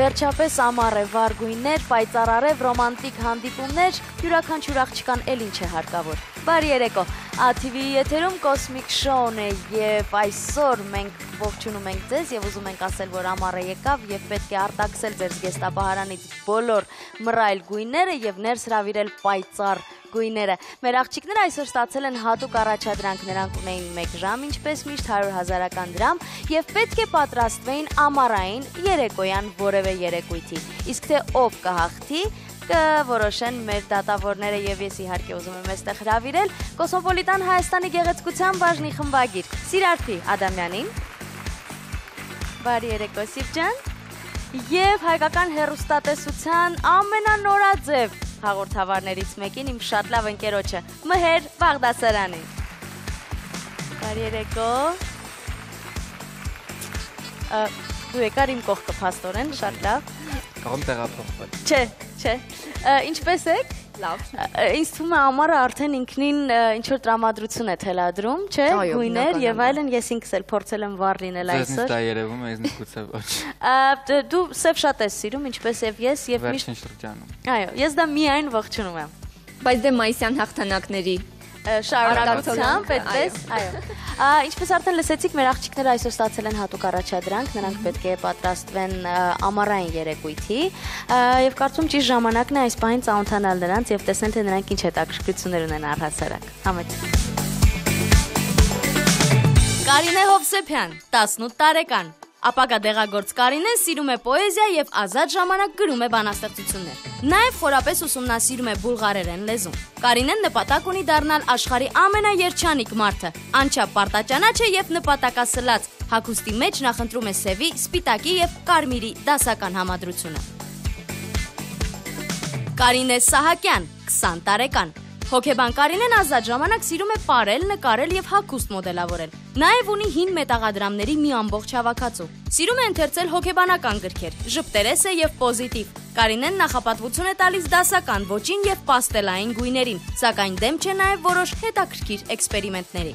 վերջապես ամառ է, վառ գույներ, պայծառարև, ռոմանտիկ հանդիպումներ, յուրաքանչյուր աղջկան էլ ինչ է հարկավոր։ Բարի երեկո, ATV-ի եթերում Կոսմիկ շոուն է և այսօր մենք ողջունում ենք ձեզ և ուզում ենք ասել, որ ամառը եկավ և պետք է արտաքսել ձեր զգեստապահարանից բոլոր մռայլ գույները և ներս հրավիրել պայծառ գույները։ Մեր աղջիկները այսօր ստացել են հատուկ առաջադրանք, նրանք ունեին 1 ժամ, ինչպես միշտ 100,000 դրամ և պետք է պատրաստվեին ամառային երեկոյան որևէ երեկույթի։ Իսկ թե ով կհաղթի, կորոշեն մեր դատավորները և ես իհարկե ուզում եմ այստեղ հրավիրել Կոսմոպոլիտան Հայաստանի գեղեցկության բաժնի խմբագիր Սիրարփի Ադամյանին, բարի երեկո Սիվ ջան, և հայկական հեռուստատեսության ամենանորաձև հաղորդավարներից մեկին իմ շատ լավ ընկերոջը Մհեր Բաղդասարյանին, բարի երեկո, դու եկար իմ կողքը փաստորեն, շատ լավ, Կարող տեղափոխվել։ Չէ, ինչպես եք? Լավ։ Ինձ թվում է ամառը արդեն ինքնին ինչ-որ տրամադրություն է թելադրում, չէ, գույներ և այլն, ես ինքս էլ փորձել եմ վառ լինել այսօր։ Ձեզնից դա երևում է, ինձ գուցե ոչ։ Դու սև շատ ես սիրում, ինչպես և ես, և Վերջին շրջանում։ Այո, ես դա միայն ողջունում եմ։ Բայց դե մայիսյան հաղթանակների շարունակությամբ, այդպես, այո։ Ինչպես արդեն լսեցիք, մեր աղջիկները այսօր ստացել են հատուկ առաջադրանք, նրանք պետք է պատրաստվեն ամառային երեկույթի և կարծում ճիշտ ժամանակն է այս պահին ծանոթանալ նրանց և տեսնել, թե նրանք ինչ հետաքրքրություններ ունեն առհասարակ։ Համեցեք։ Կարինե Հովսեփյան, 18 տարեկան։ Ապագա դեղագործ Կարինեն սիրում է պոեզիա և ազատ ժամանակ գրում է բանաստեղծություններ։ Նաև խորապես ուսումնասիրում է բուլղարերեն լեզուն։ Կարինեն նպատակ ունի դառնալ աշխարհի ամենաերջանիկ մարդը։ Անչափ պարտաճանաչ է և նպատակասլաց։ Հագուստի մեջ նախընտրում է սևի, սպիտակի և կարմիրի դասական համադրությունը։ Կարինե Սահակյան, 20 տարեկան։ Հոգեբան Կարինեն ազատ ժամանակ սիրում է պարել, նկարել և հագուստ մոդելավորել։ Նաև ունի հին մետաղադրամների մի ամբողջ հավաքածու։ Սիրում է ընթերցել հոգեբանական գրքեր, ժպտերես է և պոզիտիվ։ Կարինեն նախապատվություն է տալիս դասական ոճին և պաստելային գույներին, սակայն դեմ չէ նաև որոշ հետաքրքիր էքսպերիմենտների։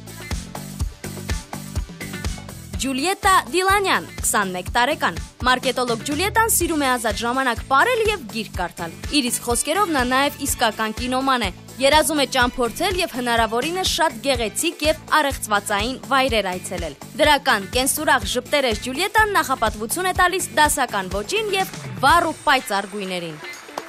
Ջուլիետա Դիլանյան, 21 տարեկան։ Մարկետոլոգ Ջուլիետան սիրում է ազատ ժամանակ պարել և գիրք կարդալ։ Իր իսկ խոսքերով նա նաև իսկական կինոման է։ Երազում է ճամփորդել և հնարավորինս շատ գեղեցիկ և առեղծվածային վայրեր այցելել։ Դրական, կենսուրախ ժպտերես Ջուլիետան նախապատվություն է տալիս դասական ոճին և վառ ու պայծառ գույներին։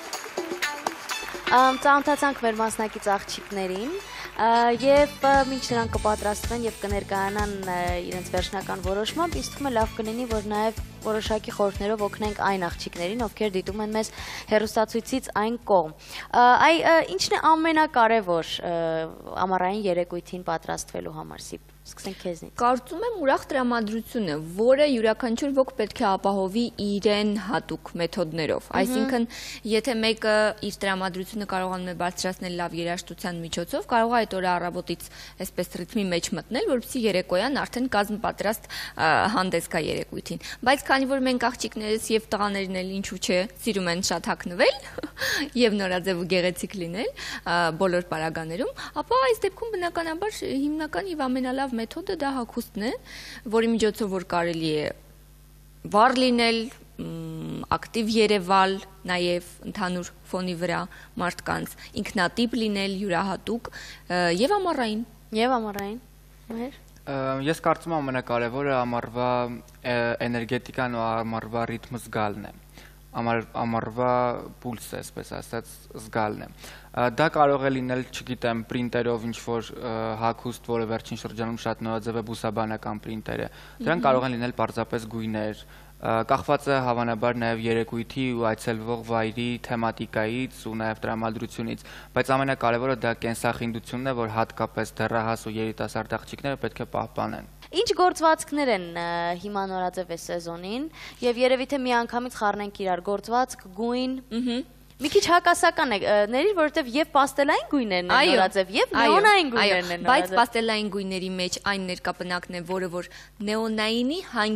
Ծանոթացանք մեր մասնակից աղջիկներին և մինչ նրանք կպատրաստվեն և կներկայանան իրենց վերջնական որոշմամբ, ինձ թվում է լավ կլինի, որ նաև որոշակի խորհուրդներով օգնենք այն աղջիկներին, ովքեր դիտում են մեզ հեռուստացույցից այն կողմ։ Ինչն է ամենակարևոր ամառային երեկույթին պատրաստվելու համար, Սիպ։ Սկսենք քեզնից։ Կարծում եմ ուրախ տրամադրությունը, որը յուրաքանչյուր ոք պետք է ապահովի իրեն հատուկ մեթոդներով։ Այսինքն, եթե մեկը իր տրամադրությունը կարողանում է բարձրացնել լավ երաժշտության միջոցով, կարող է այդ օրը առավոտից այսպես ռիթմի մեջ մտնել, որպեսզի երեկոյան արդեն կազմ պատրաստ հանդես գա երեկույթին։ Բայց քանի որ մենք աղջիկներս եւ տղաներն էլ ինչու՞ չէ, սիրում են շատ հագնվել եւ նորաձև ու գեղեցիկ լինել բոլոր պարագաներում, ապա այս դեպքում բնականաբար հիմնական եւ ամենալավ մեթոդը դա հագուստն է, որի միջոցով որ կարելի է վառ լինել, ակտիվ երևալ, նաև ընդհանուր ֆոնի վրա մարդկանց, ինքնատիպ լինել, յուրահատուկ եւ ամառային։ Եվ ամառային։ Մհեր։ Ես կարծում եմ ամենակարևորը ամառվա էներգետիկան ու ամառվա ռիթմը զգալն է։ Ամառվա պուլսը, այսպես ասած, զգալն է։ Դա կարող է լինել, չգիտեմ, պրինտերով ինչ-որ հագուստ, որը վերջին շրջանում շատ նորաձև է բուսաբանական պրինտերը։ Դրանք կարող են լինել պարզապես գույներ, կախված է հավանաբար նաև երեկույթի ու այցելվող վայրի թեմատիկայից ու նաև տրամադրությունից, բայց ամենակարևորը դա կենսախինդությունն է, որ հատկապես դեռահաս ու երիտասարդ աղջիկները պետք է պահպանեն։ Ինչ գործվածքներ են հիմա նորաձև է սեզոնին և երևի թե միանգամից խառնենք իրար գործվածք, գույն, մի քիչ հակասական է ների, որովհետև և պաստելային գույներն են նորաձև, և նեոնային գույներն են նորաձև։ Բայց պաստելային գույների մեջ այն ներկապնակն է, որը որ նեոնայինի հանգիստ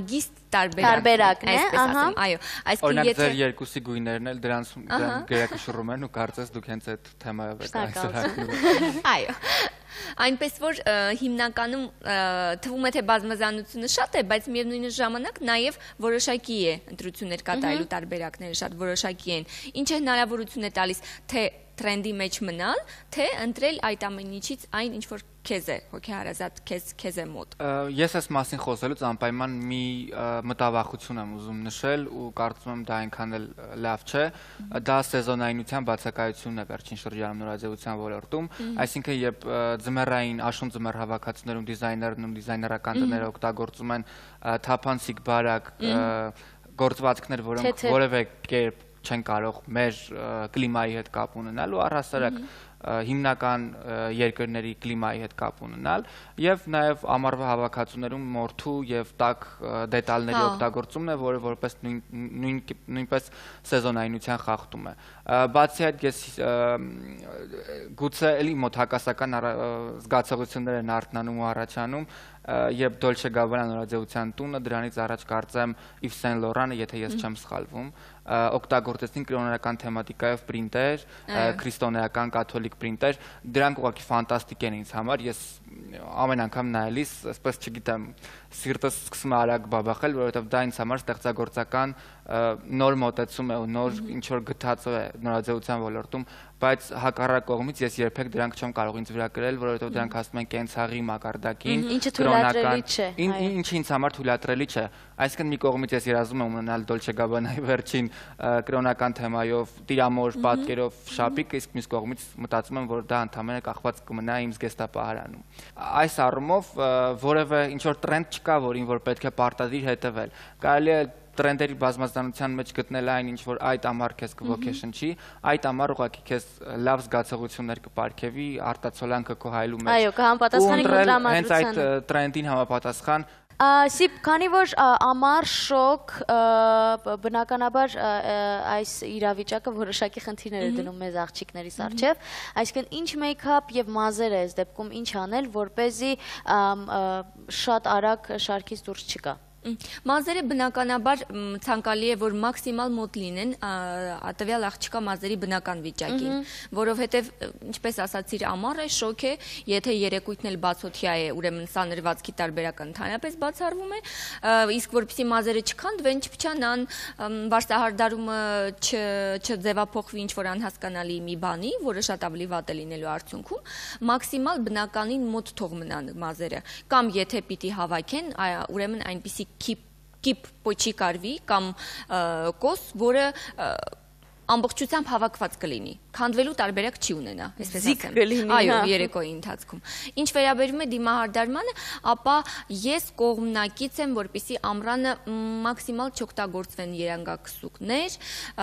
տարբերակն է, այսպես ասեմ, այո, այսինքն եթե ձեր երկուսի գույներն էլ դրանց գերակշռում են ու կարծես դուք հենց այդ թեմայով եք այսօր հայտնում։ Այո, այնպես որ հիմնականում թվում է թե բազմազանությունը շատ է, բայց միևնույն ժամանակ նաև որոշակի է ընտրություններ կատարելու տարբերակները շատ որոշակի են, ինչը հնարավորություն է տալիս թե տրենդի մեջ մնալ, թե ընտրել այդ ամեն ինչից այն ինչ որ քեզ է, հոգեհարազատ քեզ է մոտ։ Ես այս մասին խոսելուց անպայման մի մտավախություն եմ ուզում նշել ու կարծում եմ դա այնքան էլ լավ չէ, դա սեզոնայնության բացակայությունն է վերջին շրջանում նորաձևության ոլորտում, այսինքն երբ ձմեռային աշուն ձմեռ հավաքածուներում դիզայներն ու դիզայներական տները օգտագործում են թափանցիկ բարակ գործվածքներ, որոնք որևէ կերպ չեն կարող մեր կլիմայի հետ կապ ունենալ ու առհասարակ հիմնական երկրների կլիմայի հետ կապ ունենալ եւ նաեւ ամառվա հավաքածուներում մորթու եւ տաք դետալների օգտագործումն է, որը որպես նույնպես սեզոնայնության խախտում է։ Բացի այդ ես գուցե էլի մոտ հակասական զգացողություններ են արթնանում ու առաջանում, երբ Dolce & Gabbana նորաձևության տունը դրանից առաջ կարծեմ Yves Saint Laurent-ը, եթե ես չեմ սխալվում, օգտագործեցին կրոնական թեմատիկայով պրինտեր, քրիստոնեական կաթոլիկ պրինտեր, դրանք ուղղակի ֆանտաստիկ են ինձ համար, ես ամեն անգամ նայելիս, այսպես չգիտեմ, սիրտս սկսում է արագ բաբախել, որովհետև դա ինձ համար ստեղծագործական նոր մոտեցում է ու նոր ինչ որ գտած է նորաձևության ոլորտում, բայց հակառակ կողմից ես երբեք դրանք չեմ կարող ինձ վրա կրել, որովհետև դրանք հասնում են կենցաղի մակարդակին, ինչը թույլատրելի չէ, ինչը ինձ համար թույլատրելի չէ, այսինքն մի կողմից ես երազում եմ ունենալ Dolce & Gabbana-ի վերջին կրոնական թեմայով, տիրամոր պատկերով շապիկ, իսկ մյուս կողմից մտածում եմ, որ դա ընդհանրապես կախված կմնա իմ զգեստապահարանում։ Այս առումով որևէ ինչ որ տրենդ չկա, որին որ պետք է պարտադիր հետևել։ Կարելի է տրենդերի բազմազանության մեջ գտնել այն, ինչ որ այդ ամառ քեզ կոգեշնչի, այդ ամառ ուղղակի քեզ լավ զգացողություններ կպարգևի, արտացոլանքը քո հայելու մեջ։ Այո, կհամապատասխանի քո տրամադրությանը։ Հենց այդ տրենդին համապատասխան Սիպ, քանի որ ամառ, շոկ, բնականաբար այս իրավիճակը որոշակի խնդիրներ է դնում մեզ աղջիկներիս առջև, այսինքն ինչ մեյքափ եւ մազեր է այս դեպքում ինչ անել, որպեսզի շատ արագ շարքից դուրս չգա։ Մազերը բնականաբար ցանկալի է, որ մաքսիմալ մոտ լինեն տվյալ աղջկա մազերի բնական վիճակին, որովհետև, ինչպես ասացիր, ամառ է, շոկ է, եթե երեկույթն էլ բացօթյա է, ուրեմն սա նրվածքի տարբերակը ընդհանրապես բացառվում է, իսկ որպեսզի մազերը չքանդվեն, չփչանան, վարսահարդարումը չձևափոխվի ինչ-որ անհասկանալի մի բանի, որը շատ ավելի վատ է լինելու արդյունքում, մաքսիմալ բնականին մոտ թող մնան մազերը, կամ եթե պիտի հավաքեն, ուրեմն այնպիսի կիպ պոչի կարվի կամ կոս, որը ամբողջությամբ հավաքված կլինի, քանդվելու տարբերակ չի ունենա, այսպես ասեմ, այո, երեկոյի ընթացքում։ Ինչ վերաբերում է դիմահարդարմանը, ապա ես կողմնակից եմ, որպեսզի ամռանը մաքսիմալ չօգտագործվեն երանգակսուկներ,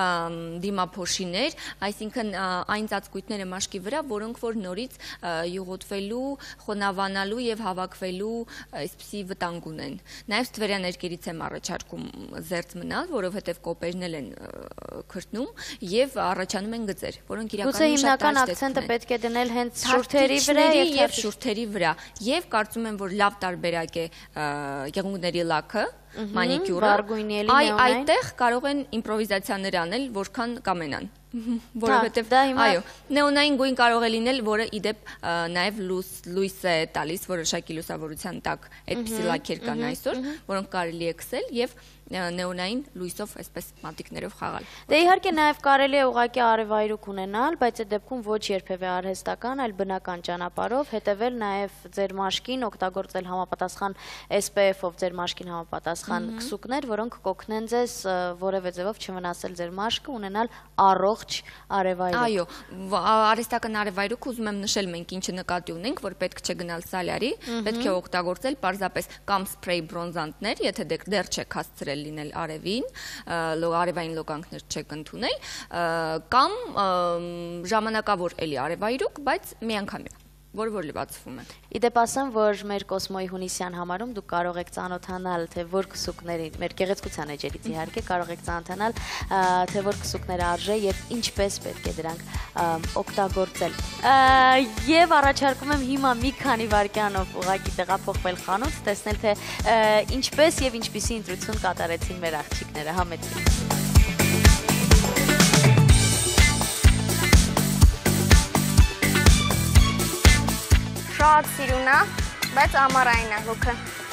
դիմափոշիներ, այսինքն այն ծածկույթները մաշկի վրա, որոնք որ նորից յուղոտվելու, խոնավանալու եւ հավաքվելու այսպիսի վտանգ ունեն։ Նաեւ ստվերաներկերից եմ առաջարկում զերծ մնալ, որովհետեւ կոպերն են քրտնում եւ առաջանում են գծեր, որոնք իրականում շատ հիմնական ակցենտը պետք է դնել հենց շուրթերի վրա եւ շուրթերի վրա եւ կարծում եմ որ լավ տարբերակ է եղունգների լաքը, մանիկյուրը, այդտեղ կարող են իմպրովիզացիաներ անել, որքան կամենան, որովհետեւ այո, նեոնային գույն կարող է լինել, որը իդեպ նաեւ լույս է տալիս որոշակի լուսավորության տակ, այդպիսի լաքեր կան այսօր, որոնք կարելի է քսել եւ նեոնային լույսով այսպես մատիկներով խաղալ։ Դե իհարկե նաև կարելի է ուղղակի արևայրուք ունենալ, բայց այդ դեպքում ոչ երբևէ արհեստական, այլ բնական ճանապարհով հետևել նաև ձեր մաշկին, օգտագործել համապատասխան SPF-ով ձեր մաշկին համապատասխան քսուկներ, որոնք կօգնեն ձեզ որևէ ձևով չվնասել ձեր մաշկը, ունենալ առողջ արևայրուք։ Այո, արհեստական արևայրուք ուզում եմ նշել մենք ինչը նկատի ունենք, որ պետք չէ գնալ սալյարի, պետք է օգտագործել պարզապես կամ սփրեյ բրոնզանտներ, եթե դեռ չեք հասցրել լինել արևին, արևային լոկանքներ չեք ընդունել, կամ ժամանակավոր էլի արևայրուք, բայց միանգամյա, որ լվացվում է։ Իդեպ ասեմ, որ մեր Կոսմոյի հունիսյան համարում դուք կարող եք ծանոթանալ, թե որ քսուկների, մեր գեղեցկության էջերից իհարկե կարող եք ծանոթանալ, թե որ քսուկները արժե եւ ինչպես պետք է դրանք օգտագործել։ Եվ առաջարկում եմ հիմա մի քանի վայրկյանով ուղղակի տեղափոխվել խանութ, տեսնել թե ինչպես եւ ինչպիսի ընտրություն կատարեցին մեր աղջիկները, համեցին։ Շատ սիրուն է, բայց ամառային է լուքը։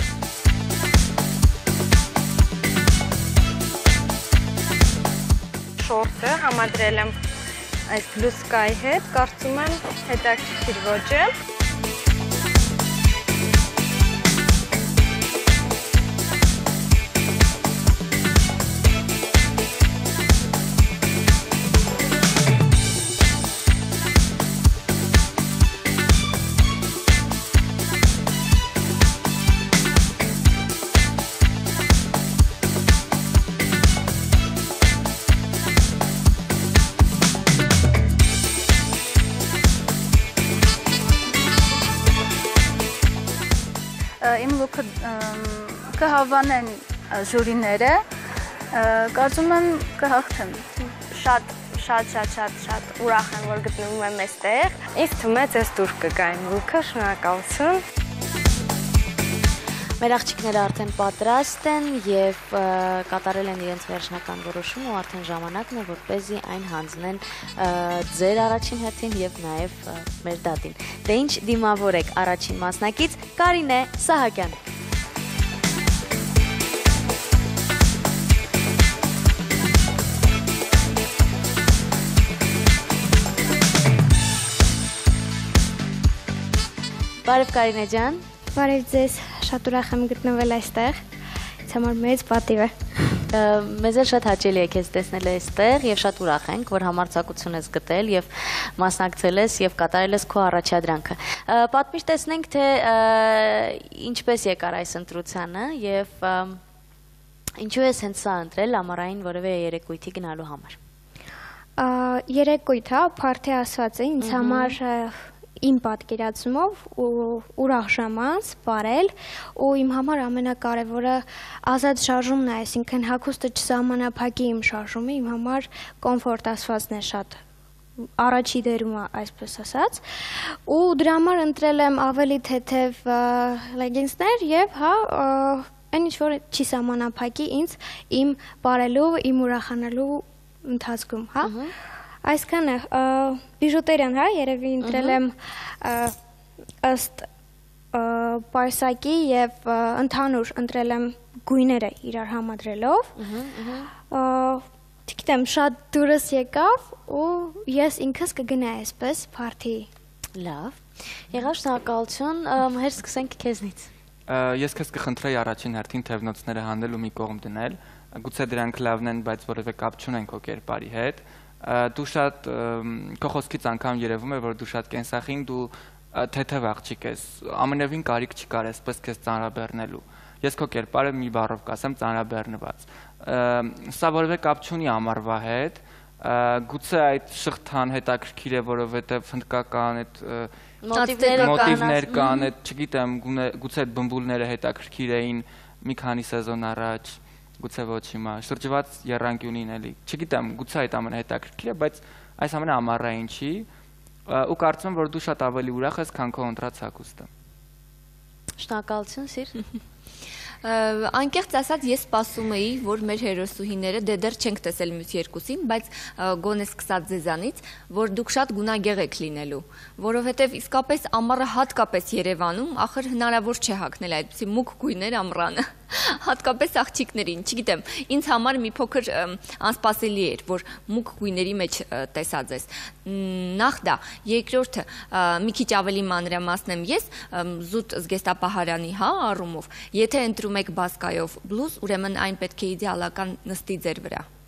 Շորտը համադրել եմ այս բլուսկայի հետ, կարծում եմ հետաքրքիր ոճը։ Իմ լուքը կհավանեն ժուրիները, կարծում եմ կհաղթեմ։ Շատ ուրախ եմ, որ գտնվում եմ այստեղ։ Ինձ թվում է ձեզ դուր կգա իմ լուքը, շնորհակալություն։ Մեր աղջիկները արդեն պատրաստ են եւ կատարել են իրենց վերջնական որոշումը ու արդեն ժամանակն է, որպեսզի այն հանձնեն ձեր առաջին հերթին եւ նաեւ մեր դատին։ Դե ինչ դիմավոր եք առաջին մասնակից Կարինե Սահակյան։ Բարև Կարինե ջան։ Բարև ձեզ, շատ ուրախ եմ գտնվել այստեղ, ինձ համար մեծ պատիվ է։ Մեզ էլ շատ հաճելի է քեզ տեսնել այստեղ եւ շատ ուրախ ենք, որ համարձակություն ես գտել եւ մասնակցել ես եւ կատարել ես քո առաջադրանքը։ Պատմիր տեսնենք, թե ինչպես եկար այս ընտրությանը եւ ինչու ես հենց սա ընտրել ամառային որևէ երեկույթի գնալու համար։ Երեկույթ, հա, փարթի ասված է, ինձ համար իմ պատկերացումով ուրախ ժամանց բարել ու իմ համար ամենակարևորը ազատ շարժումն է, այսինքն հագուստը չսահմանափակի իմ շարժումը, իմ համար կոմֆորտ ասվածն է շատ առաջի դերում է, այսպես ասած, ու դրա համար ընտրել եմ ավելի թեթև լեգինսներ եւ հա այն ինչ որ չի սահմանափակի ինձ իմ բարելու, իմ ուրախանալու ընթացքում, հա։ Այսքան է, բիժուտերիան, հա, երևի ընտրել եմ ըստ պայսակի և ընդհանուր ընտրել եմ գույները իրար համադրելով, չգիտեմ, շատ դուրս եկավ ու ես ինքս կգնա այսպես փարթի։ Լավ, եղավ շնորհակալություն, հեր սկսենք քեզնից։ Ես քեզ կխնդրեի առաջին հերթին թևնոցները հանել ու մի կողմ դնել, գուցե դրանք լավն են, բայց որևէ կապ չունեն քո կերպարի հետ։ Դու շատ քո խոսքից անգամ երևում է, որ դու շատ կենսախին, դու թեթև աղջիկ ես, ամենևին կարիք չկար այսպես քեզ ծանրաբեռնելու։ Ես քո կերպարը մի բառով կասեմ ծանրաբեռնված։ Սա որևէ կապ չունի ամառվա հետ, գուցե այդ շղթան հետաքրքիր է, որովհետև հնդկական այդ մոտիվներ կան, այդ չգիտեմ, գուցե այդ բմբուլները հետաքրքիր էին մի քանի սեզոն առաջ։ Գուցե ոչ հիմա, շրջված եռանկյունին էլի, չգիտեմ, գուցե այդ ամենը հետաքրքիր է, բայց այս ամենը ամառային չի ու կարծում եմ, որ դու շատ ավելի ուրախ ես, քան քո ընտրած հագուստը։ Շնորհակալություն, Սիր։ Անկեղծ ասած ես սպասում էի, որ մեր հերոսուհիները դեռ չենք տեսել մյուս երկուսին, բայց գոնե սկսած ձեզանից, որ դուք շատ գունագեղ եք լինելու, որովհետև իսկապես ամառը հատկապես Երևանում ախր հնարավոր չէ հագնել այդպիսի մուգ գույներ ամռանը, հատկապես աղջիկներին, չգիտեմ, ինձ համար մի փոքր անսպասելի էր, որ մուգ գույների մեջ տեսած ես։ Նախ դա, երկրորդը մի քիչ ավելի մանրամասնեմ ես զուտ զգեստապահարանի հա առումով, եթե ընտրում եք բասկայով բլուզ, ուրեմն այն պետք է իդեալական նստի ձեր վրա։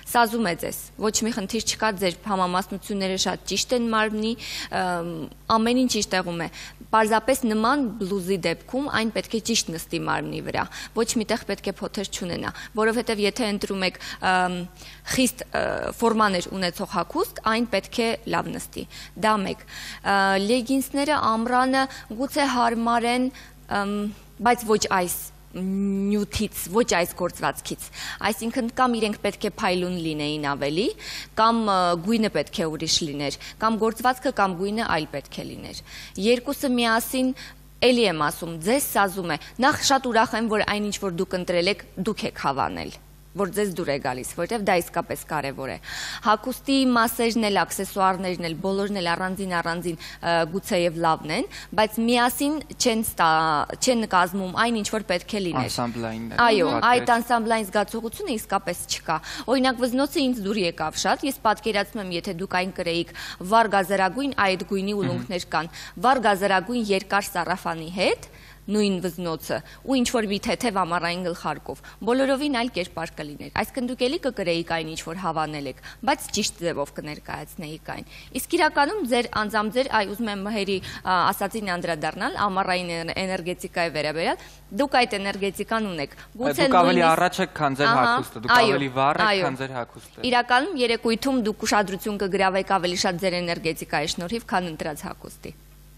սազում է ձեզ, ոչ մի խնդիր չկա, ձեր համամասնությունները շատ ճիշտ են մարմնի, ամեն ինչ իր տեղում է։ Պարզապես նման բլուզի դեպքում այն պետք է ճիշտ նստի մարմնի վրա, ոչ միտեղ պետք է փոթեր չունենա, որովհետև եթե ընտրում եք խիստ ֆորմաներ ունեցող հագուստ, այն պետք է լավ նստի։ Դա մեկ։ Լեգինսները, ամռանը գուցե հարմար են, բայց ոչ այս նյութից, ոչ այս գործվածքից, այսինքն կամ իրենք պետք է փայլուն լինեին ավելի, կամ գույնը պետք է ուրիշ լիներ, կամ գործվածքը կամ գույնը այլ պետք է լիներ։ Երկուսը միասին էլի եմ ասում, ձեզ սազում է, նախ շատ ուրախ եմ, որ այն ինչ որ դուք ընտրել եք, դուք եք հավանել, որ ձեզ դուր է գալիս, որտեվ դա իսկապես կարևոր է։ Հագուստի մասերն էլ, աքսեսուարներն էլ, բոլորն էլ առանձին գուցեև լավն են, բայց միասին չեն կազմում այն ինչ որ պետք է լիներ։ Անսամբլային։ Այո, այդ անսամբլային զգացողությունը իսկապես չկա։ Օրինակ վզնոցը ինձ դուր եկավ շատ, ես պատկերացնում եմ, եթե դուք այն կրեիք վառ գազերագույն այդ գույնի ուլունքներ կան, վառ գազերագույն երկար սարաֆանի հետ, նույն վզնոցը ու ինչ որ մի թեթև ամառային գլխարկով բոլորովին այլ կերպար կլիներ, այսինքն դուք էլի կկրեիք այն ինչ որ հավանել եք, բայց ճիշտ ձևով կներկայացնեիք այն։ Իսկ իրականում ձեր անձամբ ձեր, ուզում եմ Մհերի ասածին անդրադառնալ, ամառային էներգետիկայի վերաբերյալ, դուք այդ էներգետիկան ունեք։ Դուք ավելի առաջ եք, քան ձեր հագուստը, դուք ավելի վառ եք, քան ձեր հագուստը։ Իրականում երեկույթում դուք ուշադրություն կգրավեք ավելի շատ ձեր էներգետիկայի շնորհիվ, քան ընտրած հագուստի։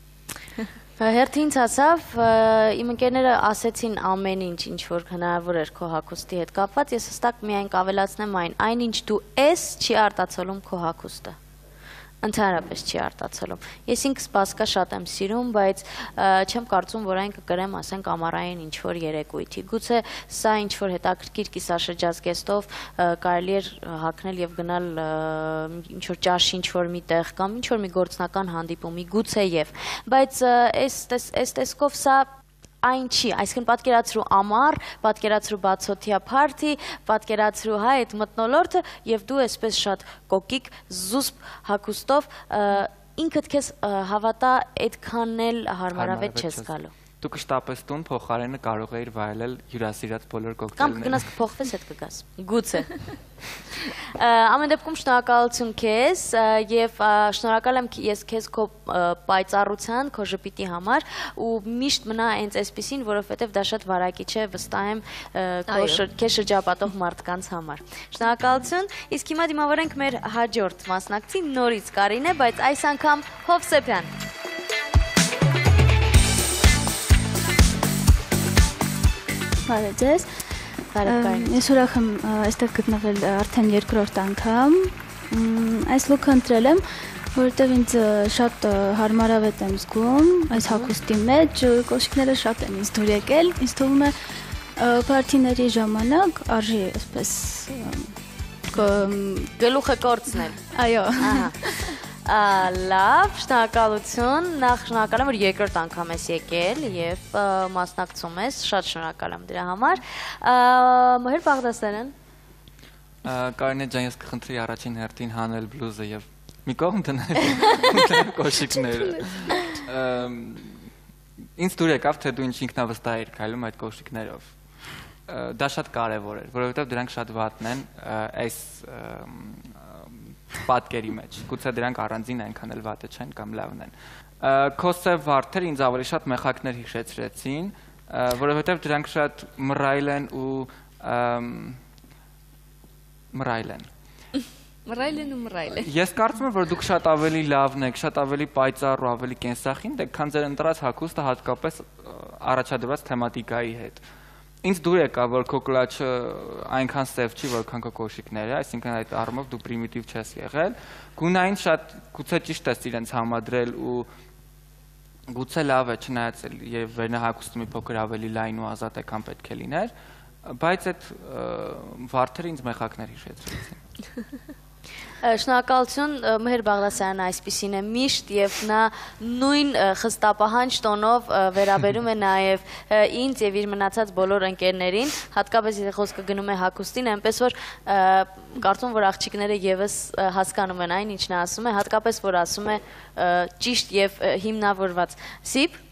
Հերթին ցածավ, իմ ընկերները ասեցին ամեն ինչ որ հնարավոր էր քո հագուստի հետ կապված, ես հստակ միայն կավելացնեմ այն ինչ դու ես չի արտացոլում քո հագուստը։ Ընդհանրապես չի արտացոլում։ Ես ինքս բասկա շատ եմ սիրում, բայց չեմ կարծում, որ այն կկրեմ, ասենք, ամառային ինչ-որ երեկույթի։ Գուցե սա ինչ-որ հետաքրքիր կիսաշրջազգեստով կարելի էր հագնել եւ գնալ ինչ-որ ճաշի ինչ-որ մի տեղ կամ ինչ-որ մի գործնական հանդիպումի, գուցեև։ Բայց այս տեսքով սա այն չի, այսինքն պատկերացրու ամառ, պատկերացրու բացօթյա փարթի, պատկերացրու այդ մթնոլորտը եւ դու այսպես շատ կոկիկ, զուսպ հագուստով ինքդ քեզ հավատա այդքան էլ հարմարավետ չես գալու։ Դու կշտապես տուն փոխարենը կարող էիր վայելել հյուրասիրած բոլոր կոկտեյլները։ Կամ կգնաս կփոխվես, հետ կգաս։ Գուցե։ Ամեն դեպքում շնորհակալություն քեզ եւ շնորհակալ եմ ես քեզ քո պայծառության, քո ժպիտի համար ու միշտ մնա հենց այսպեսին, որովհետեւ դա շատ վարակիչ է, վստահ եմ քեզ շրջապատող մարդկանց համար։ Շնորհակալություն։ Իսկ հիմա դիմավորենք մեր հաջորդ մասնակցի, նորից Կարինե, բայց այս անգամ Հովսեփյան։ Բարև ձեզ։ Բարև Կարին։ Ես ուրախ եմ այստեղ գտնվել արդեն երկրորդ անգամ։ Այս լուքը ընտրել եմ, որովհետև ինձ շատ հարմարավետ եմ զգում այս հագուստի մեջ, կոշիկները շատ են ինձ դուր եկել, ինձ թվում է պարթիների ժամանակ արժի այսպես գլուխը կորցնել։ Այո։ Լավ, շնորհակալություն, նախ շնորհակալ եմ, որ երկրորդ անգամ ես եկել եւ մասնակցում ես, շատ շնորհակալ եմ դրա համար։ Մհեր Բաղդասարյան։ Կարինե ջան, ես կխնդրեի առաջին հերթին հանել բլուզը եւ մի կողմ դնել կոշիկները։ Ինձ դուր եկավ, թե դու ինչ ինքնավստահ ես քայլում այդ կոշիկներով։ Դա շատ կարեւոր էր, որովհետեւ դրանք շատ վատն են այս պատկերի մեջ, գուցե դրանք առանձին այնքան էլ վատը չեն կամ լավն են։ Քո սև վարդերը ինձ ավելի շատ մեխակներ հիշեցրեցին, որովհետև դրանք շատ մռայլ են ու մռայլ են։ Մռայլ են ու մռայլ են։ Ես կարծում եմ, որ դուք շատ ավելի լավն եք, շատ ավելի պայծառ ու ավելի կենսախինդ եք, քան ձեր ընտրած հագուստը հատկապես առաջադրված թեմատիկայի հետ։ Ինձ դուր եկա, որ քո կլաչը այնքան սև չի, որքան քո կոշիկները, այսինքն այդ առումով դու պրիմիտիվ չես եղել։ Գունային շատ գուցե ճիշտ ես իրենց համադրել ու գուցե լավ է չնայած եւ վերնահագուստը մի փոքր ավելի լայն ու ազատ է, քան պետք է լիներ, բայց այդ վարդերը ինձ մեխակներ հիշեցրեցին։ Շնորհակալություն, Մհեր Բաղդասարյանը այսպիսին է միշտ եւ նա նույն խստապահանջ տոնով վերաբերում է նաեւ ինձ եւ իր մնացած բոլոր ընկերներին, հատկապես եթե խոսքը գնում է հագուստին, այնպես որ կարծում որ աղջիկները եւս հասկանում են այն, ինչ նա ասում է, հատկապես որ ասում է ճիշտ եւ հիմնավորված։ Սիփ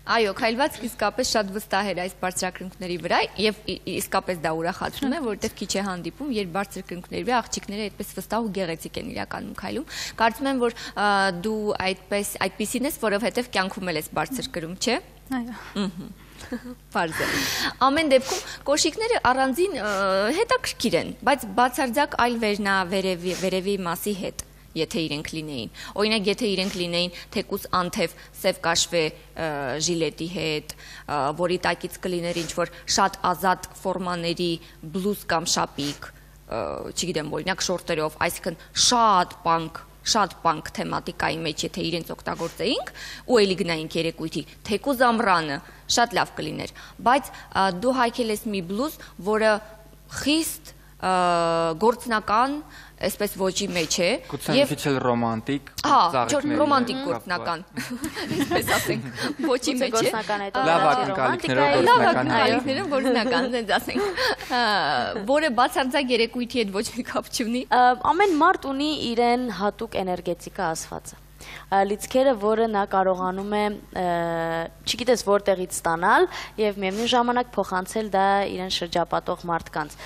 Այո, քայլվածք իսկապես շատ վստահ էր այս բարձրակրունկների վրա եւ իսկապես դա ուրախացնում է, որովհետեւ քիչ է հանդիպում, երբ բարձր կրունկների վրա աղջիկները այդպես վստահ ու գեղեցիկ են իրականում քայլում։ Կարծում եմ, որ դու այդպեսին ես, որովհետեւ կյանքում ես բարձր կրունկ, չէ՞։ Այո։ Պարզ է։ Ամեն դեպքում կոշիկները առանձին հետաքրքիր են, բայց բացարձակ այլ վերևի մասի հետ, եթե իրենք լինեին։ Օրինակ, եթե իրենք լինեին թեկուզ անթև սև կաշվե ժիլետի հետ, որի տակից կլիներ ինչ-որ շատ ազատ ֆորմաների բլուզ կամ շապիկ, չգիտեմ, օրինակ շորտերով, այսինքն շատ պանկ թեմատիկայի մեջ, եթե իրենց օգտագործեինք ու էլի գնայինք երեկույթի, թեկուզ ամռանը, շատ լավ կլիներ, բայց դու հայքել ես մի բլուզ, որը խիստ գործնական, այսպես ոճի մեջ է, գուցե մի քիչ էլ ռոմանտիկ, ռոմանտիկ գործնական, այսպես ասենք, ոճի մեջ է, լավ ակնկալիքներով գործնական, դենց ասենք, որը բացարձակ երեկույթի հետ ոչ մի կապ չունի։ Ամեն մարդ ունի իրեն հատուկ էներգետիկա ասվածը, լիցքերը, որը նա կարողանում է, չգիտես որտեղից ստանալ եւ միևնույն ժամանակ փոխանցել դա իրեն շրջապատող մարդկանց։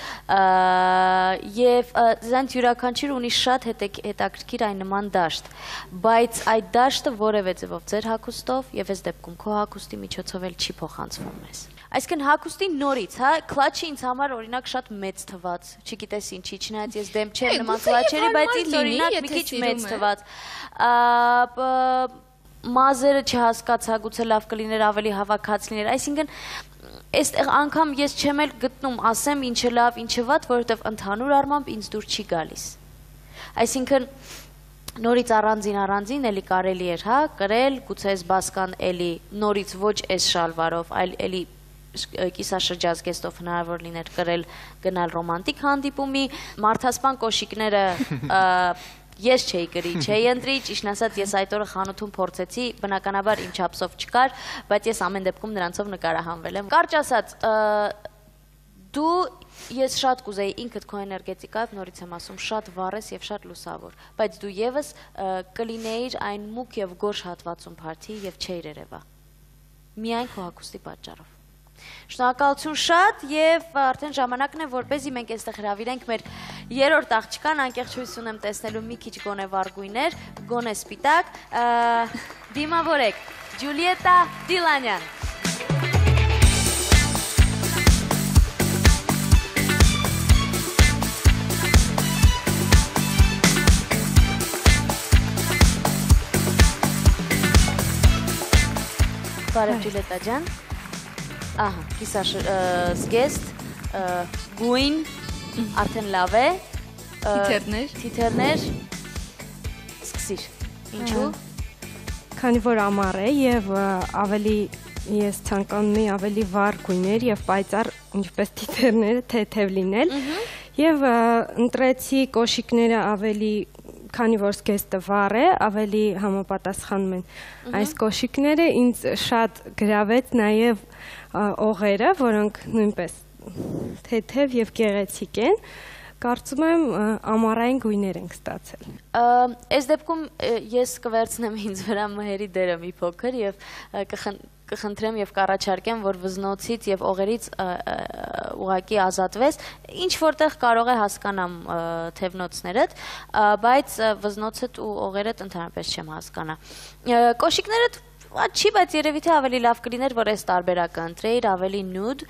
Եվ զանց յուրաքանչյուր ունի շատ հետաքրքիր այն նման դաշտ, բայց այդ դաշտը որևէ ձևով ձեր հագուստով եւ այս դեպքում քո հագուստի միջոցով էլ չի փոխանցվում մեզ։ Այսինքն հագուստի նորից, հա, քլաչը ինձ համար օրինակ շատ մեծ թված, չգիտես ինչի, չնայած ես դեմ չեմ նման քլաչերի, բայց ինձ օրինակ մի քիչ մեծ թված։ Մազերը չհասկացա, գուցե լավ կլիներ ավելի հավաքած լիներ, այսինքն այստեղ անգամ ես չեմ էլ գտնում, ասեմ ինչը լավ, ինչը վատ, որովհետև ընդհանուր առմամբ ինձ դուր չի գալիս։ Այսինքն նորից առանձին էլի կարելի էր, հա, կրել, գուցե այս բասկան էլի նորից ոչ այս շալվարով, այլ էլի կիսաշրջազգեստով հնարավոր լիներ կրել, գնալ ռոմանտիկ հանդիպումի, մարդասպան կոշիկները ես չէի կրի, չէի ընտրի, ճիշտն ասած ես այդ օրը խանութում փորձեցի, բնականաբար իմ չափսով չկար, բայց ես ամեն դեպքում նրանցով նկարահանվել եմ։ Կարճ ասած, դու ես շատ կուզեի ինքդ քո էներգետիկայով, նորից եմ ասում, շատ վառ ես եւ շատ լուսավոր, բայց դու եւս կլինեիր այն մուկ եւ գորշ հատվածում փարթի եւ չէիր երևա։ Միայն քո հագուստի պատճառով։ Շնորհակալություն շատ եւ արդեն ժամանակն է, որպեսզի մենք այստեղ հրավիրենք մեր երրորդ աղջկան, անկեղծ հույս ունեմ տեսնելու մի քիչ գոնե վարգույներ, գոնե սպիտակ, դիմավորեք, Ջուլիետա Դիլանյան։ Բարև Ջուլիետա ջան։ Ահա, կիսաշրջազգեստ, գույն, արդեն լավ է, թիթեռներ, սկսիր, ինչու։ Քանի որ ամառ է եւ ավելի ես ցանկանում եմ ավելի վառ գույներ եւ պայծառ, ինչպես թիթեռները թեթև լինել եւ ընտրեցի կոշիկները ավելի, քանի որ զգեստը վառ է, ավելի համապատասխանում են այս կոշիկները, ինձ շատ գրավեց նաեւ օղերը, որոնք նույնպես թեթև եւ գեղեցիկ են, կարծում եմ ամառային գույներ ենք ստացել։ Այս դեպքում ես կվերցնեմ ինձ վրա մհերի դերը մի փոքր եւ կխնդրեմ եւ կառաջարկեմ, որ վզնոցից եւ օղերից ուղակի ազատվես, ինչ որտեղ կարող է հասկանամ թևնոցներդ, բայց վզնոցդ ու օղերդ ընդհանրապես չեմ հասկանա։ Կոշիկներդ չի, բայց երևի թե ավելի լավ կլիներ, որ այս տարբերակը ընտրեիր, ավելի նուդ,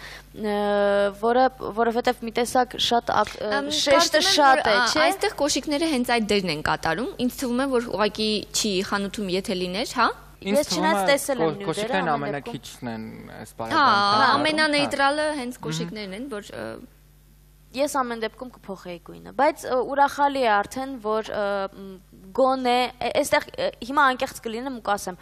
որովհետև մի տեսակ շատ շեշտը շատ է, չէ։ Այստեղ կոշիկները հենց այդ դերն են կատարում, ինձ թվում է, որ ուղղակի չի խանութում եթե լիներ, հա։ Ես չնայած տեսել եմ նյուդերը, կոշիկներն ամենակիչն են այս բարեկամները։ Հա, ամենանեյտրալը հենց կոշիկներն են, որ ես ամեն դեպքում կփոխեի գույնը, բայց ուրախալի է արդեն, որ գոնե, այստեղ հիմա անկեղծ կլինեմ ու կասեմ,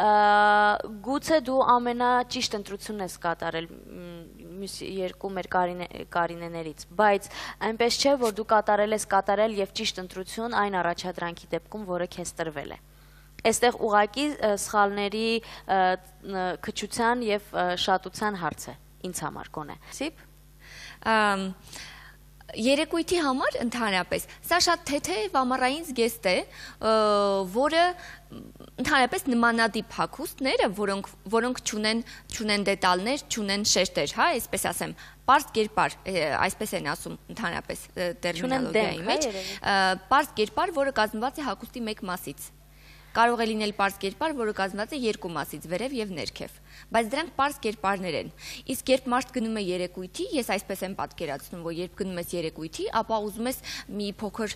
գուցե դու ամենաճիշտ ընտրությունն ես կատարել մյուս երկու մեր կարինեներից, բայց այնպես չէ, որ դու կատարել եւ ճիշտ ընտրություն այն առաջադրանքի դեպքում, որը քեզ տրվել է։ Այստեղ ուղակի սխալների քչության եւ շատության հարց է, ինձ համար գոնե։ Սիպ։ Երեկույթի համար ընդհանրապես սա շատ թեթև ամառային զգեստ է, որը ընդհանրապես նմանատիպ հագուստները, որոնք չունեն դետալներ, չունեն շերտեր, հա, այսպես ասեմ, պարզ կերպար, այսպես են ասում ընդհանրապես տերմինոլոգիայի մեջ, պարզ կերպար, որը կազմված է հագուստի մեկ մասից։ Կարող է լինել պարզ կերպար, որը կազմված է երկու մասից, վերև եւ ներքև, բայց դրանք պարզ կերպարներ են։ Իսկ երբ մարդ գնում է երեկույթի, ես այսպես եմ պատկերացնում, որ երբ գնում ես երեկույթի, ապա ուզում ես մի փոքր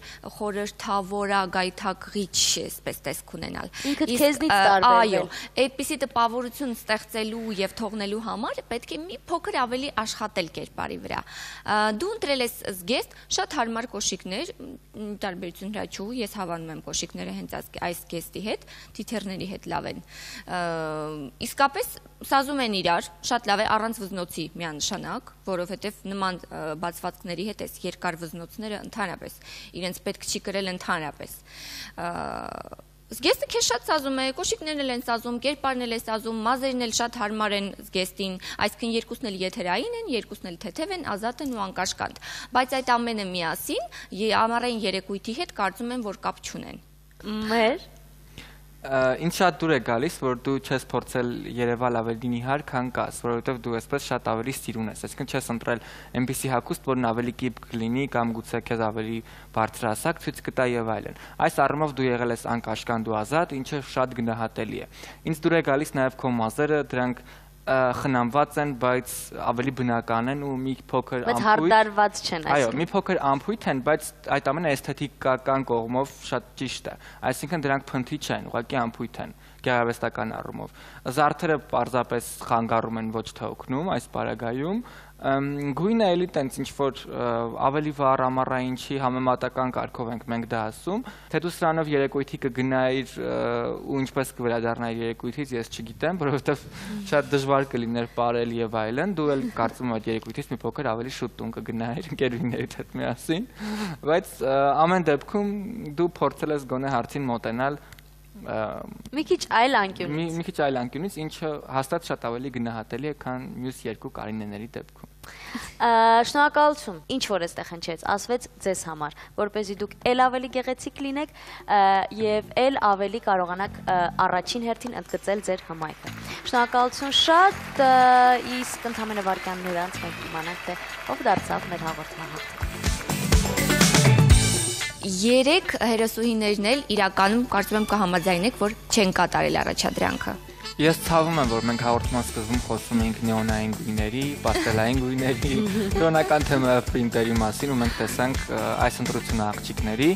խորհրդավորագայթակղիչ, այսպես տեսք ունենալ։ Ինքդ քեզնից տարբերվել։ Այո, այդպիսի տպավորություն ստեղծելու եւ թողնելու համար պետք է մի փոքր ավելի աշխատել կերպարի վրա։ Դու ընտրել ես զգեստ, շատ հարմար կոշիկներ, տարբերություն հրաչու, ես հավանում եմ կոշիկները հենց այս զգեստի հետ, թիթեռների հետ լավ են։ Իսկապես սազում են իրար, շատ լավ է առանց վզնոցի միանշանակ, որովհետև նման բացվածքների հետ էս երկար վզնոցները ընդհանրապես իրենց պետք չի կրել ընդհանրապես։ Զգեստը քեզ շատ սազում է, կոշիկներն էլ են սազում, կերպարն էլ է սազում, մազերն էլ շատ հարմար են զգեստին, այսինքն երկուսն էլ եթերային են, երկուսն էլ թեթև են, ազատ են ու անկաշկանդ։ Բայց այդ ամենը միասին ամառային երեկույթի հետ կարծում եմ, որ կապ չունեն։ Մեր Ինձ շատ դուր է գալիս, որ դու չես փորձել Երևալ ավելի նիհար, քան կաս, որովհետև դու այսպես շատ ավելի սիրուն ես, այսինքն չես ընտրել այնպիսի հագուստ, որն ավելի կիպ կլինի կամ գուցե քեզ ավելի բարձրահասակ ցույց կտա եւ այլն։ Այս առումով դու եղել ես անկաշկանդ ու ազատ, ինչը շատ գնահատելի է։ Ինձ դուր է գալիս նաեւ քո մազերը, դրանք խնամված են, բայց ավելի բնական են ու մի փոքր ամփույթ, բայց հարդարված չեն, այո, մի փոքր ամփույթ են, բայց այդ ամենը էսթետիկական կողմով շատ ճիշտ է։ Այսինքն դրանք փնթի չեն, ուղղակի ամփույթ են գեղարվեստական առումով։ Զարդերը պարզապես խանգարում են, ոչ թե օգնում այս պարագայում։ Գույնը էլի տենց ինչ-որ ավելի վառ ամառային չի, համեմատական կարգով ենք մենք դա ասում, թե դու սրանով երեկույթի կգնայիր ու ինչպես կվերադառնայիր երեկույթից, ես չգիտեմ, որովհետև շատ դժվար կլիներ ապրել եւ այլն, դու էլ կարծում եմ այդ երեկույթից մի փոքր ավելի շուտ տուն կգնայիր ընկերուներիդ հետ միասին, բայց ամեն դեպքում դու փորձել ես գոնե հարցին մոտենալ մի քիչ այլ անկյունից։ Մի քիչ այլ անկյունից, ինչը հաստատ շատ ավելի գնահատելի է, քան մյուս երկու Կարինեների դեպքում։ Շնորհակալություն, ինչ որ էստեղ հնչեց, ասվեց ձեզ համար, որպեսզի դուք ել ավելի գեղեցիկ լինեք եւ ել ավելի կարողանաք առաջին հերթին ընդգծել ձեր հմայքը։ Շնորհակալություն շատ, իսկ ընդամենը վայրկյաններ անց մենք իմանանք, թե ով դարձավ մեր հաղորդահաղորդը։ Երեք հերոսուհիներն էլ իրականում կարծում եմ կհամաձայնեք, որ չեն կատարել առաջադրանքը։ Ես ցավում եմ, որ մենք հաղորդման սկզբում խոսում էինք նեոնային գույների, պաստելային գույների, կրոնական թեմա պրինտերի մասին ու մենք տեսանք այս ընտրությունը աղջիկների։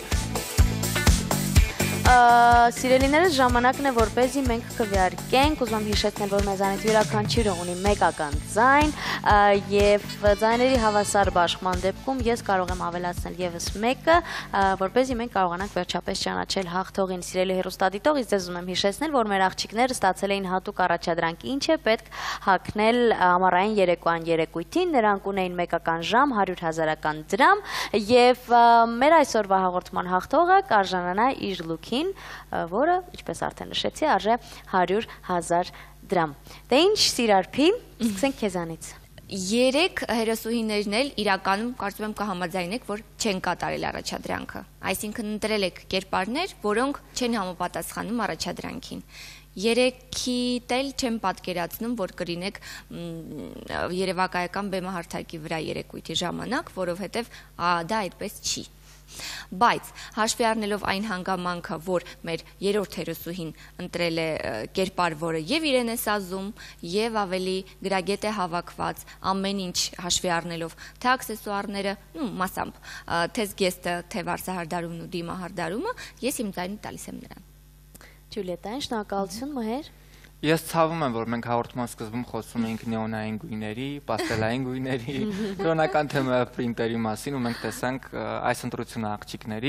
Սիրելիներս, ժամանակն է, որպեսզի մենք քվեարկենք, ուզում եմ հիշեցնել, որ մեզանից յուրաքանչյուրը ունի մեկական ձայն եւ ձայների հավասար բաշխման դեպքում ես կարող եմ ավելացնել եւս մեկը, որպեսզի մենք կարողանանք վերջապես ճանաչել հաղթողին։ Սիրելի հեռուստադիտող, ես ձեզ ուզում եմ հիշեցնել, որ մեր աղջիկները ստացել էին հատուկ առաջադրանք, ինչ է պետք հագնել ամառային երեկոյան երեկույթին, նրանք ունեին մեկական ժամ 100,000 դրամ եւ մեր այսօրվա հաղորդման հաղթողը կարժանանա իր լուքի, որը, ինչպես արդեն նշեցի, արժե 100,000 դրամ։ Դե ինչ, Սիրարփի, սկսենք քեզանից։ Երեք հերոսուհիներն էլ իրականում կարծում եմ կհամաձայնեք, որ չեն կատարել առաջադրանքը։ Այսինքն ընտրել եք կերպարներ, որոնք չեն համապատասխանում առաջադրանքին։ Երեքի տել չեմ պատկերացնում, որ կրինեք երևակայական բեմահարթակի վրա երեկույթի ժամանակ, որովհետև դա այդպես չի։ Բայց հաշվի առնելով այն հանգամանքը, որ մեր երրորդ հերոսուհին ընտրել է կերպար, որը եւ իրեն է սազում, եւ ավելի գրագետ է հավաքված, ամեն ինչ հաշվի առնելով, թե աքսեսուարները, մասամբ, թե զգեստը, թե վարսահարդարումն ու դիմահարդարումը, ես իմ ձայնը տալիս եմ նրան։ Ջուլիետա, շնորհակալություն, Մհեր։ Ես ցավում եմ, որ մենք հաղորդման սկզբում խոսում էինք նեոնային գույների, պաստելային գույների, կրոնական թեմա պրինտերի մասին ու մենք տեսանք այս ընտրությունը աղջիկների,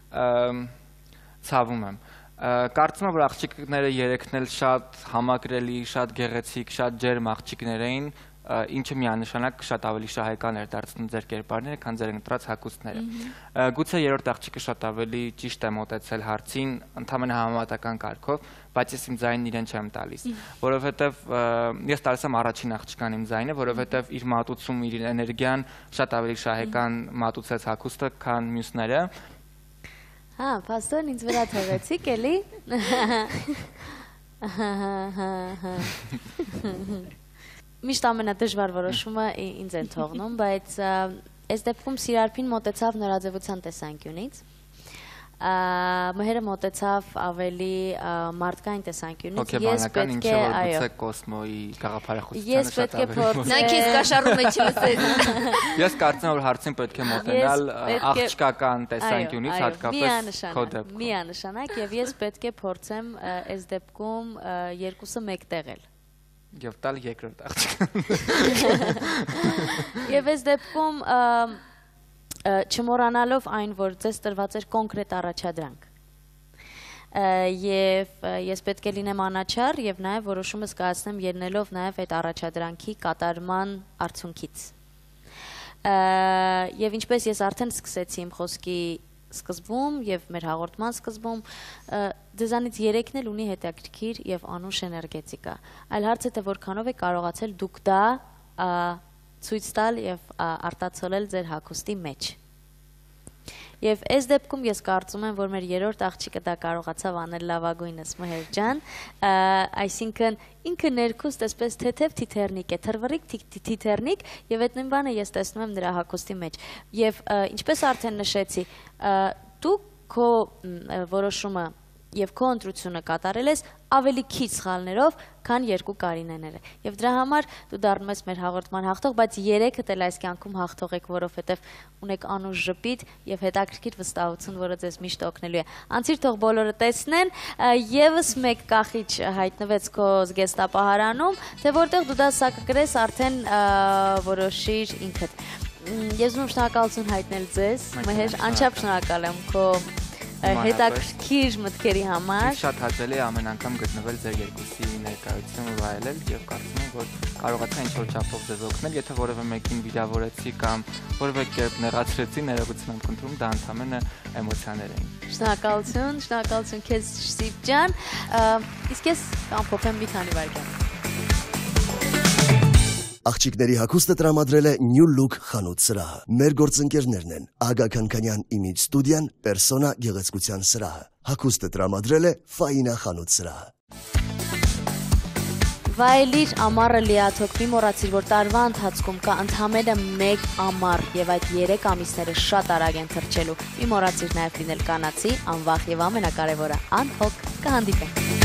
ցավում եմ։ Կարծում եմ, որ աղջիկները երեքն էլ շատ համակրելի, շատ գեղեցիկ, շատ ջերմ աղջիկներ էին, ինչը միանշանակ շատ ավելի շահեկան էր դարձնում ձեր կերպարները, քան ձեր ընտրած հագուստները։ Գուցե երրորդ աղջիկը շատ ավելի ճիշտ է մոտեցել հարցին, ընդհանրապես համեմատական կարգով, բայց ես իմ ձայնն իրեն չեմ տալիս, որովհետև ես տալիս եմ առաջին աղջկան իմ ձայնը, որովհետև իր մատուցում, իր էներգիան շատ ավելի շահեկան մատուցեց հագուստը, քան մյուսները։ Հա, փաստորեն ինձ վրա թողեցիք, էլի։ Միշտ ամենադժվար որոշումը ինձ են թողնում, բայց այս դեպքում Սիրարփին մոտեցավ նորաձևության տեսանկյունից, Մհերը մոտեցավ ավելի մարդկային տեսանկյունից, ես պետք է, այո, Կոսմոյի գաղափարախոսությանը շատ ավելի։ Նա քեզ կաշառում է չլսես։ Ես կարծում եմ, որ հարցին պետք է մոտենալ աղջկական տեսանկյունից, հատկապես քո դեպքում։ Միանշանակ, եւ ես պետք է փորձեմ այս դեպքում երկուսը մեկտեղել։ Եվ տալ երկրորդ աղջկան։ Եվ այս դեպքում չմոռանալով այն, որ ձեզ տրված էր կոնկրետ առաջադրանք։ Եվ ես պետք է լինեմ անաչառ եւ նաեւ որոշումս կայացնեմ ելնելով նաեւ այդ առաջադրանքի կատարման արդյունքից։ Եվ ինչպես ես արդեն սկսեցի իմ խոսքի սկզբում եւ մեր հաղորդման սկզբում, ձեզանից երեքն էլ ունի հետաքրքիր եւ անուշ էներգետիկա։ Այլ հարցը թե որքանով է կարողացել դուք դա ցույց տալ եւ արտացոլել ձեր հագուստի մեջ։ Եվ այս դեպքում ես կարծում եմ, որ մեր երրորդ աղջիկը դա կարողացավ անել լավագույնս, Մհեր ջան, այսինքն ինքը ներքուստ այսպես թեթև թիթեռնիկ է, թրվռիկ թիթեռնիկ, եւ այդ նույն բանը ես տեսնում եմ նրա հագուստի մեջ։ Եվ ինչպես արդեն նշեցի, դու քո որոշումը եւ քո ընտրությունը կատարել ես ավելի քիչ սխալներով, քան երկու Կարինեները։ Եվ դրա համար դու դառնում ես մեր հաղորդման հաղթող, բայց երեքդ էլ այս կյանքում հաղթող եք, որովհետեւ ունեք անուշ ժպիտ եւ հետաքրքիր վստահություն, որը ձեզ միշտ օգնելու է։ Անցիր թող բոլորը տեսնեն, եւս մեկ կախիչ հայտնվեց քո զգեստապահարանում, թե որտեղ դու դա սա կգրես, արդեն որոշիր ինքդ։ Ես ուզում եմ շնորհակալություն հայտնել ձեզ, Մհեր, անչափ շնորհակալ եմ քո հետաքրքիր մտքերի համար։ Շատ հաճելի է ամեն անգամ գտնվել ձեր երկուսի ներկայությունը վայելել եւ կարծում եմ, որ կարողացա ինչ-որ չափով ձեզ օգնել, եթե որևէ մեկին վիրավորեցի կամ որևէ կերպ նեղացրեցի, ներողություն եմ խնդրում, դա ընդհանրապես էմոցիաներ էին։ Շնորհակալություն քեզ Սիվ ջան։ Իսկ ես կամփոփեմ մի քանի վայրկյան։ Աղջիկների հագուստը տրամադրել է New Look խանութ սրահը։ Մեր գործընկերներն են Ագա Քանքանյան Image Studio-ն, Persona գեղեցկության սրահը։ Հագուստը տրամադրել է Ֆայինա խանութ սրահը։ Վայելիր ամառը լիաթոք, մի մոռացիր, որ տարվա ընթացքում կա ընդամենը 1 ամառ եւ այդ 3 ամիսները շատ արագ են թռչելու։ Մի մոռացիր նաեւ լինել կանացի, անվախ եւ ամենակարևորը՝ անհոգ։ Կհանդիպենք։